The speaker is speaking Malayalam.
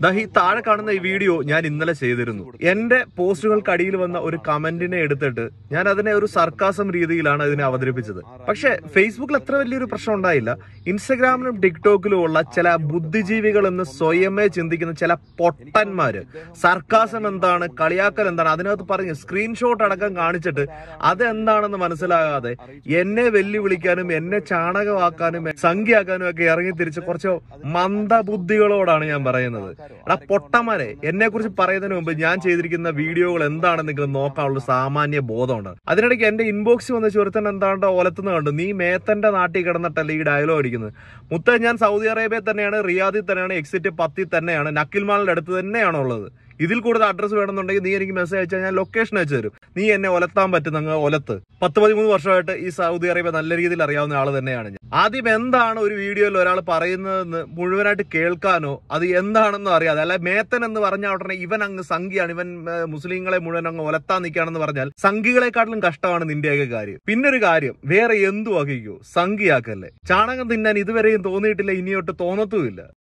ഈ താഴെ കാണുന്ന ഈ വീഡിയോ ഞാൻ ഇന്നലെ ചെയ്തിരുന്നു. എന്റെ പോസ്റ്റുകൾക്കടിയിൽ വന്ന ഒരു കമന്റിനെ എടുത്തിട്ട് ഞാൻ അതിനെ ഒരു സർക്കാസം രീതിയിലാണ് ഇതിനെ അവതരിപ്പിച്ചത്. പക്ഷെ ഫേസ്ബുക്കിൽ അത്ര വലിയൊരു പ്രശ്നം ഉണ്ടായില്ല. ഇൻസ്റ്റഗ്രാമിലും ടിക്ടോക്കിലും ഉള്ള ചില ബുദ്ധിജീവികൾ എന്ന് സ്വയമേ ചിന്തിക്കുന്ന ചില പൊട്ടന്മാര് സർക്കാസം എന്താണ്, കളിയാക്കൽ എന്താണ്, അതിനകത്ത് പറഞ്ഞ് സ്ക്രീൻഷോട്ട് അടക്കം കാണിച്ചിട്ട് അതെന്താണെന്ന് മനസ്സിലാകാതെ എന്നെ വെല്ലുവിളിക്കാനും എന്നെ ചാണകമാക്കാനും സംഖ്യയാക്കാനും ഒക്കെ ഇറങ്ങി തിരിച്ച് കുറച്ച് മന്ദബുദ്ധികളോടാണ് ഞാൻ പറയുന്നത്. പൊട്ടന്മാരെ, എന്നെ കുറിച്ച് പറയുന്നതിന് മുമ്പ് ഞാൻ ചെയ്തിരിക്കുന്ന വീഡിയോകൾ എന്താണെന്ന് നിങ്ങൾ നോക്കാനുള്ള സാമാന്യ ബോധമുണ്ട്. അതിനിടയ്ക്ക് എന്റെ ഇൻബോക്സ് വന്ന ചുരുത്തൻ എന്താണ്ടോ ഒലത്തുന്ന കണ്ടു. നീ മേത്തന്റെ നാട്ടിൽ കിടന്നിട്ടല്ലേ ഈ ഡയലോഗ് അടിക്കുന്നത്. മുത്ത, ഞാൻ സൗദി അറേബ്യയിൽ തന്നെയാണ്, റിയാദിൽ തന്നെയാണ്, എക്സിറ്റ് 10 തന്നെയാണ്, നക്കിൽ മാളിന്റെ അടുത്ത് തന്നെയാണ് ഉള്ളത്. ഇതിൽ കൂടുതൽ അഡ്രസ് വേണമെന്നുണ്ടെങ്കിൽ നീ എനിക്ക് മെസ്സേജ് അയച്ചാൽ ഞാൻ ലൊക്കേഷൻ അയച്ചു തരും. നീ എന്നെ ഒലത്താൻ പറ്റുന്ന ഒലത്ത്. 10-13 വർഷമായിട്ട് ഈ സൗദി അറേബ്യ നല്ല രീതിയിൽ അറിയാവുന്ന ആള് തന്നെയാണ് ഞാൻ. ആദ്യം എന്താണ് ഒരു വീഡിയോയിൽ ഒരാൾ പറയുന്നതെന്ന് മുഴുവനായിട്ട് കേൾക്കാനോ അത് എന്താണെന്നോ അറിയാതെ, അല്ല മേത്തൻ എന്ന് പറഞ്ഞാൽ ഉടനെ ഇവൻ അങ്ങ് സംഖ്യയാണ്, ഇവൻ മുസ്ലിങ്ങളെ മുഴുവൻ അങ്ങ് ഒലത്താൻ നിൽക്കുകയാണെന്ന് പറഞ്ഞാൽ സംഖ്യകളെക്കാട്ടിലും കഷ്ടമാണ് നിന്റെയൊക്കെ കാര്യം. പിന്നൊരു കാര്യം, വേറെ എന്തു വഹിക്കൂ, സംഖ്യയാക്കല്ലേ. ചാണകം തിന്നാൻ ഇതുവരെയും തോന്നിയിട്ടില്ല, ഇനിയൊട്ട് തോന്നത്തുമില്ല.